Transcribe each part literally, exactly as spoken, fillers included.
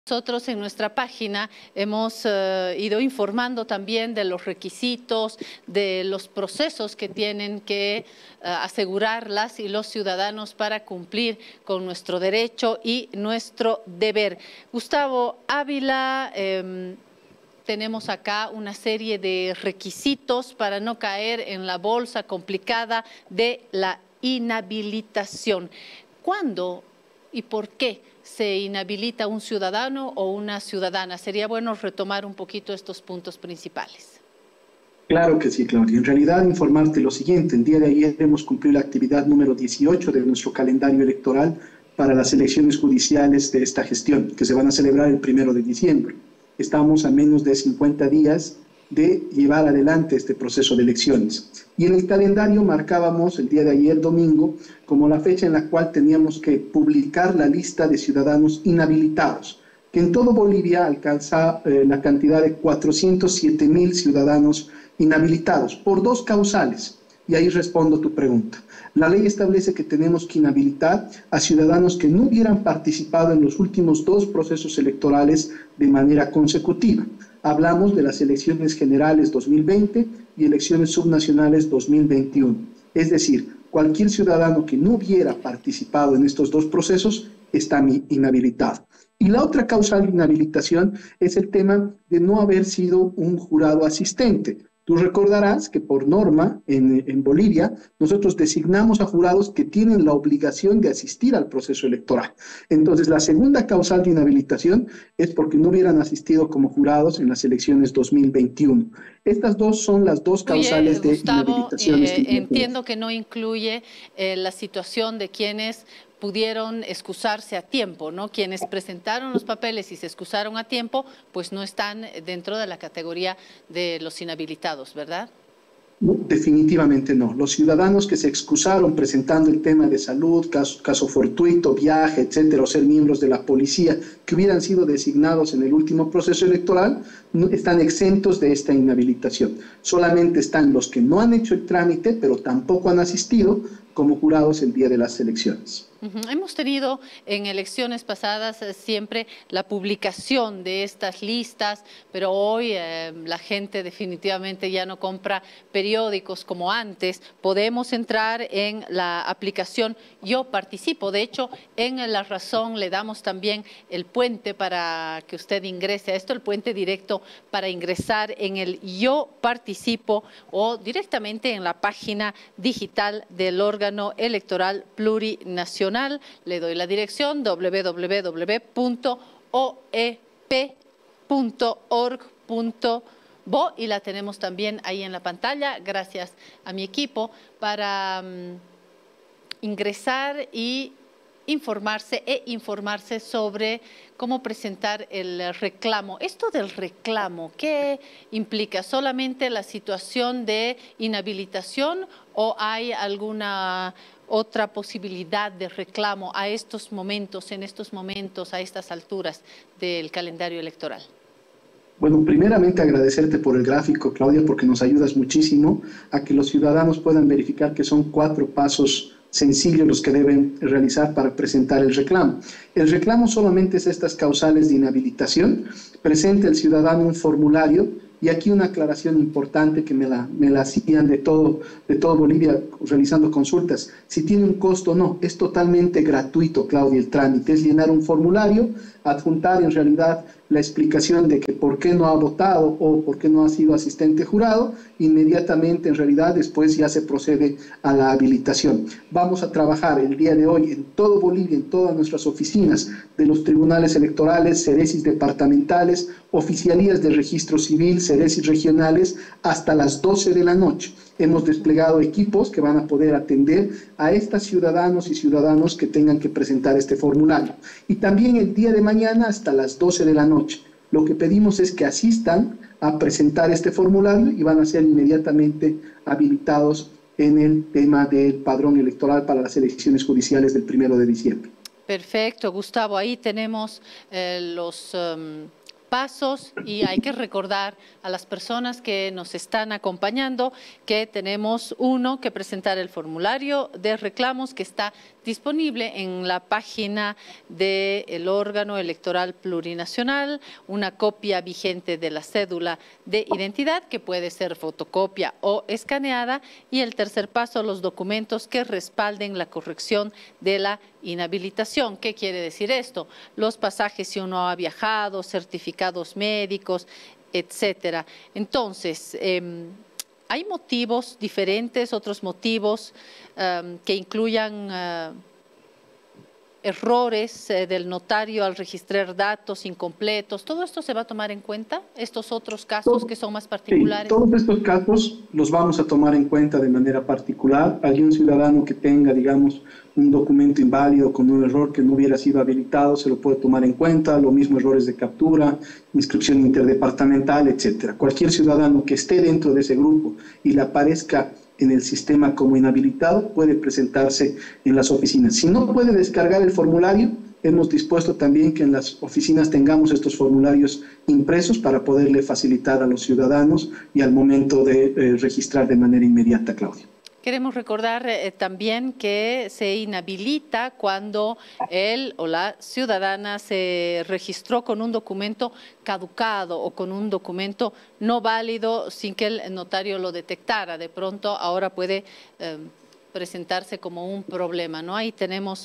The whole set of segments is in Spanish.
Nosotros en nuestra página hemos uh, ido informando también de los requisitos, de los procesos que tienen que uh, asegurar las y los ciudadanos para cumplir con nuestro derecho y nuestro deber. Gustavo Ávila, eh, tenemos acá una serie de requisitos para no caer en la bolsa complicada de la inhabilitación. ¿Cuándo y por qué se inhabilita un ciudadano o una ciudadana? Sería bueno retomar un poquito estos puntos principales. Claro que sí, Claudia. En realidad, informarte lo siguiente. El día de ayer hemos cumplido la actividad número dieciocho de nuestro calendario electoral para las elecciones judiciales de esta gestión, que se van a celebrar el primero de diciembre. Estamos a menos de cincuenta días de llevar adelante este proceso de elecciones. Y en el calendario marcábamos el día de ayer, domingo, como la fecha en la cual teníamos que publicar la lista de ciudadanos inhabilitados, que en todo Bolivia alcanza eh, la cantidad de cuatrocientos siete mil ciudadanos inhabilitados por dos causales. Y ahí respondo tu pregunta. La ley establece que tenemos que inhabilitar a ciudadanos que no hubieran participado en los últimos dos procesos electorales de manera consecutiva. Hablamos de las elecciones generales dos mil veinte y elecciones subnacionales dos mil veintiuno. Es decir, cualquier ciudadano que no hubiera participado en estos dos procesos está inhabilitado. Y la otra causa de inhabilitación es el tema de no haber sido un jurado asistente. Tú recordarás que por norma en, en Bolivia nosotros designamos a jurados que tienen la obligación de asistir al proceso electoral. Entonces la segunda causal de inhabilitación es porque no hubieran asistido como jurados en las elecciones dos mil veintiuno. Estas dos son las dos causales Oye, Gustavo, de inhabilitación. Eh, entiendo que no incluye eh, la situación de quienes pudieron excusarse a tiempo, ¿no? Quienes presentaron los papeles y se excusaron a tiempo, pues no están dentro de la categoría de los inhabilitados, ¿verdad? No, definitivamente no. Los ciudadanos que se excusaron presentando el tema de salud, caso, caso fortuito, viaje, etcétera, o ser miembros de la policía, que hubieran sido designados en el último proceso electoral, no, están exentos de esta inhabilitación. Solamente están los que no han hecho el trámite, pero tampoco han asistido como jurados el día de las elecciones. Uh-huh. Hemos tenido en elecciones pasadas eh, siempre la publicación de estas listas, pero hoy eh, la gente definitivamente ya no compra periódicos como antes. Podemos entrar en la aplicación Yo Participo. De hecho, en La Razón le damos también el puente para que usted ingrese a esto, el puente directo para ingresar en el Yo Participo o directamente en la página digital del órgano electoral plurinacional. Le doy la dirección doble u doble u doble u punto o e pe punto org punto bo y la tenemos también ahí en la pantalla, gracias a mi equipo, para um, ingresar y informarse e informarse sobre cómo presentar el reclamo. Esto del reclamo, ¿qué implica? ¿Solamente la situación de inhabilitación o hay alguna otra posibilidad de reclamo a estos momentos, en estos momentos, a estas alturas del calendario electoral? Bueno, primeramente agradecerte por el gráfico, Claudia, porque nos ayudas muchísimo a que los ciudadanos puedan verificar que son cuatro pasos sencillos los que deben realizar para presentar el reclamo. El reclamo solamente es estas causales de inhabilitación. Presenta el ciudadano un formulario y aquí una aclaración importante que me la, me la hacían de todo, de todo Bolivia realizando consultas. Si tiene un costo o no, es totalmente gratuito, Claudia, el trámite. Es llenar un formulario, adjuntar en realidad la explicación de que por qué no ha votado o por qué no ha sido asistente jurado, inmediatamente en realidad después ya se procede a la habilitación. Vamos a trabajar el día de hoy en todo Bolivia, en todas nuestras oficinas de los tribunales electorales, ceresis departamentales, oficialías de registro civil, ceresis regionales, hasta las doce de la noche. Hemos desplegado equipos que van a poder atender a estos ciudadanos y ciudadanos que tengan que presentar este formulario. Y también el día de mañana hasta las doce de la noche. Lo que pedimos es que asistan a presentar este formulario y van a ser inmediatamente habilitados en el tema del padrón electoral para las elecciones judiciales del primero de diciembre. Perfecto, Gustavo. Ahí tenemos eh, los... Um... pasos y hay que recordar a las personas que nos están acompañando que tenemos uno que presentar el formulario de reclamos que está disponible en la página del órgano electoral plurinacional, una copia vigente de la cédula de identidad que puede ser fotocopia o escaneada y el tercer paso, los documentos que respalden la corrección de la inhabilitación. ¿Qué quiere decir esto? Los pasajes si uno ha viajado, certificados médicos, etcétera. Entonces, eh, ¿hay motivos diferentes, otros motivos um, que incluyan uh, errores eh, del notario al registrar datos incompletos? ¿Todo esto se va a tomar en cuenta? ¿Estos otros casos Todo, que son más particulares? Sí, todos estos casos los vamos a tomar en cuenta de manera particular. Algún ciudadano que tenga, digamos, un documento inválido con un error que no hubiera sido habilitado, se lo puede tomar en cuenta. Lo mismo errores de captura, inscripción interdepartamental, etcétera. Cualquier ciudadano que esté dentro de ese grupo y le aparezca en el sistema como inhabilitado puede presentarse en las oficinas. Si no puede descargar el formulario, hemos dispuesto también que en las oficinas tengamos estos formularios impresos para poderle facilitar a los ciudadanos y al momento de eh, registrar de manera inmediata, Claudia. Queremos recordar eh, también que se inhabilita cuando él o la ciudadana se registró con un documento caducado o con un documento no válido sin que el notario lo detectara. De pronto ahora puede eh, presentarse como un problema, ¿no? Ahí tenemos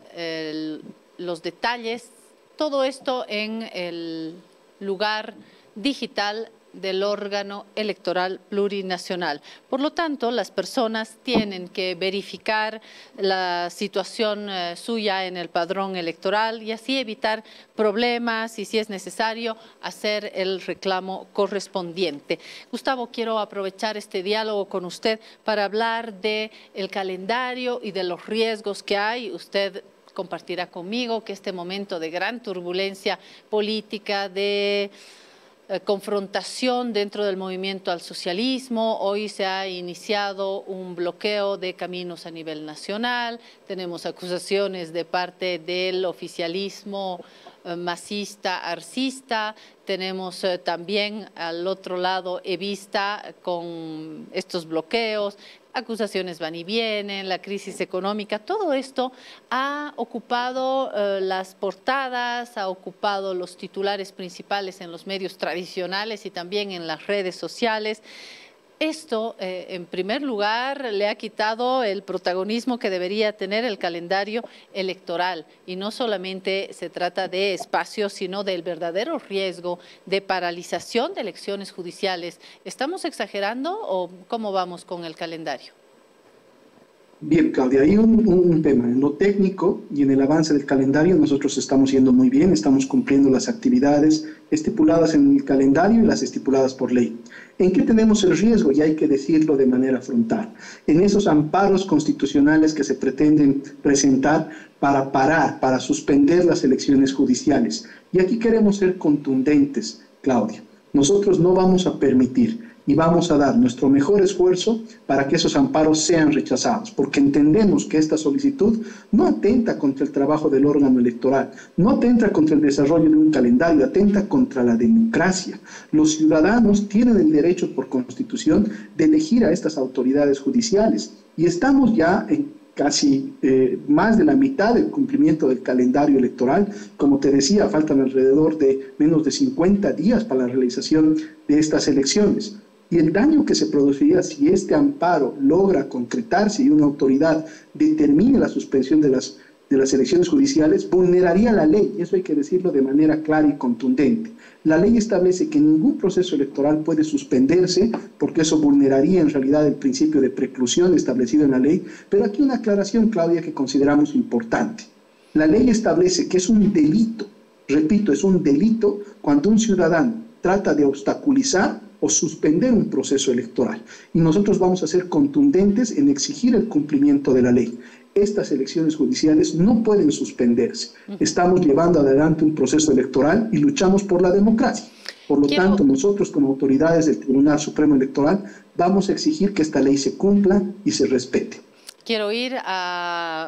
eh, los detalles, todo esto en el lugar digital del órgano electoral plurinacional. Por lo tanto, las personas tienen que verificar la situación eh, suya en el padrón electoral y así evitar problemas y, si es necesario, hacer el reclamo correspondiente. Gustavo, quiero aprovechar este diálogo con usted para hablar del calendario y de los riesgos que hay. Usted compartirá conmigo que este momento de gran turbulencia política, de Eh, confrontación dentro del movimiento al socialismo. Hoy se ha iniciado un bloqueo de caminos a nivel nacional, tenemos acusaciones de parte del oficialismo eh, masista, arcista, tenemos eh, también al otro lado evista con estos bloqueos, acusaciones van y vienen, la crisis económica, todo esto ha ocupado eh, las portadas, ha ocupado los titulares principales en los medios tradicionales y también en las redes sociales. Esto, eh, en primer lugar, le ha quitado el protagonismo que debería tener el calendario electoral. Y no solamente se trata de espacios, sino del verdadero riesgo de paralización de elecciones judiciales. ¿Estamos exagerando o cómo vamos con el calendario? Bien, Claudia, hay un, un tema. En lo técnico y en el avance del calendario nosotros estamos yendo muy bien, estamos cumpliendo las actividades estipuladas en el calendario y las estipuladas por ley. ¿En qué tenemos el riesgo? Y hay que decirlo de manera frontal. En esos amparos constitucionales que se pretenden presentar para parar, para suspender las elecciones judiciales. Y aquí queremos ser contundentes, Claudia. Nosotros no vamos a permitir y vamos a dar nuestro mejor esfuerzo para que esos amparos sean rechazados, porque entendemos que esta solicitud no atenta contra el trabajo del órgano electoral, no atenta contra el desarrollo de un calendario, atenta contra la democracia. Los ciudadanos tienen el derecho por constitución de elegir a estas autoridades judiciales y estamos ya en casi eh, más de la mitad del cumplimiento del calendario electoral. Como te decía, faltan alrededor de menos de cincuenta días para la realización de estas elecciones. Y el daño que se produciría si este amparo logra concretarse y una autoridad determine la suspensión de las, de las elecciones judiciales, vulneraría la ley, y eso hay que decirlo de manera clara y contundente. La ley establece que ningún proceso electoral puede suspenderse, porque eso vulneraría en realidad el principio de preclusión establecido en la ley, pero aquí una aclaración, Claudia, que consideramos importante. La ley establece que es un delito, repito, es un delito cuando un ciudadano trata de obstaculizar o suspender un proceso electoral. Y nosotros vamos a ser contundentes en exigir el cumplimiento de la ley. Estas elecciones judiciales no pueden suspenderse. Estamos llevando adelante un proceso electoral y luchamos por la democracia. Por lo Quiero... tanto, nosotros como autoridades del Tribunal Supremo Electoral vamos a exigir que esta ley se cumpla y se respete. Quiero ir a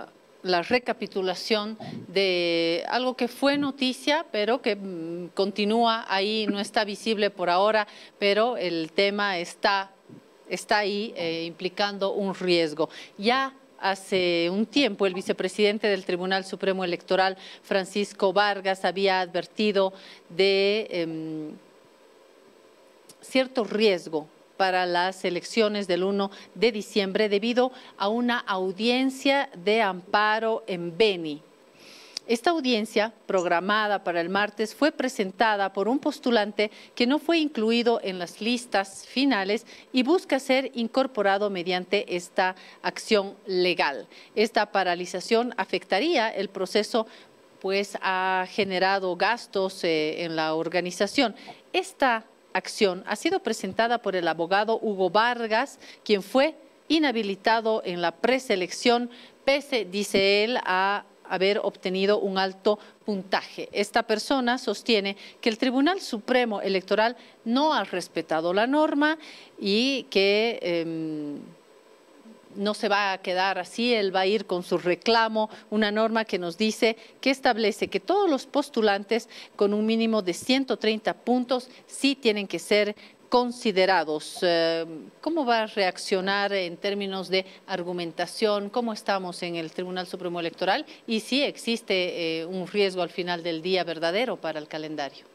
la recapitulación de algo que fue noticia, pero que mmm, continúa ahí, no está visible por ahora, pero el tema está, está ahí eh, implicando un riesgo. Ya hace un tiempo el vicepresidente del Tribunal Supremo Electoral, Francisco Vargas, había advertido de eh, cierto riesgo para las elecciones del uno de diciembre debido a una audiencia de amparo en Beni. Esta audiencia, programada para el martes, fue presentada por un postulante que no fue incluido en las listas finales y busca ser incorporado mediante esta acción legal. Esta paralización afectaría el proceso, pues ha generado gastos eh, en la organización. Esta acción ha sido presentada por el abogado Hugo Vargas, quien fue inhabilitado en la preselección, pese, dice él, a haber obtenido un alto puntaje. Esta persona sostiene que el Tribunal Supremo Electoral no ha respetado la norma y que eh, no se va a quedar así, él va a ir con su reclamo, una norma que nos dice que establece que todos los postulantes con un mínimo de ciento treinta puntos sí tienen que ser considerados. ¿Cómo va a reaccionar en términos de argumentación? ¿Cómo estamos en el Tribunal Supremo Electoral? Y si existe eh, un riesgo al final del día verdadero para el calendario.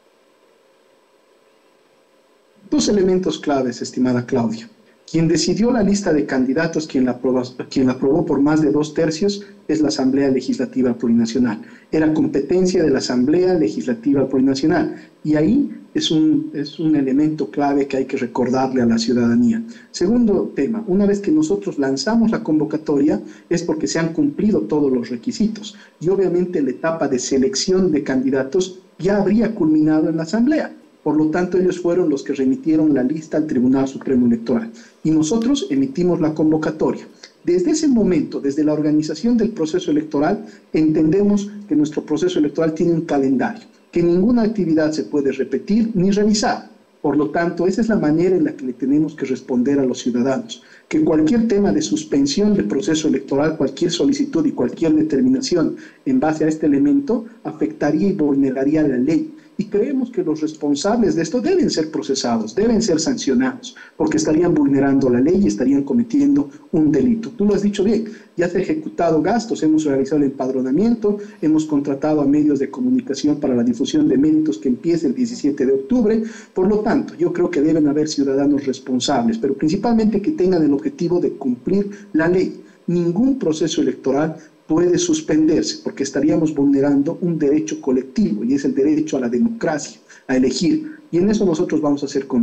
Dos elementos claves, estimada Claudia. Quien decidió la lista de candidatos, quien la, aprobó, quien la aprobó por más de dos tercios, es la Asamblea Legislativa Plurinacional. Era competencia de la Asamblea Legislativa Plurinacional. Y ahí es un, es un elemento clave que hay que recordarle a la ciudadanía. Segundo tema, una vez que nosotros lanzamos la convocatoria, es porque se han cumplido todos los requisitos. Y obviamente la etapa de selección de candidatos ya habría culminado en la Asamblea. Por lo tanto, ellos fueron los que remitieron la lista al Tribunal Supremo Electoral. Y nosotros emitimos la convocatoria. Desde ese momento, desde la organización del proceso electoral, entendemos que nuestro proceso electoral tiene un calendario, que ninguna actividad se puede repetir ni revisar. Por lo tanto, esa es la manera en la que le tenemos que responder a los ciudadanos, que cualquier tema de suspensión del proceso electoral, cualquier solicitud y cualquier determinación en base a este elemento, afectaría y vulneraría la ley. Y creemos que los responsables de esto deben ser procesados, deben ser sancionados, porque estarían vulnerando la ley y estarían cometiendo un delito. Tú lo has dicho bien, ya se han ejecutado gastos, hemos realizado el empadronamiento, hemos contratado a medios de comunicación para la difusión de méritos que empieza el diecisiete de octubre. Por lo tanto, yo creo que deben haber ciudadanos responsables, pero principalmente que tengan el objetivo de cumplir la ley. Ningún proceso electoral puede suspenderse porque estaríamos vulnerando un derecho colectivo y es el derecho a la democracia, a elegir. Y en eso nosotros vamos a ser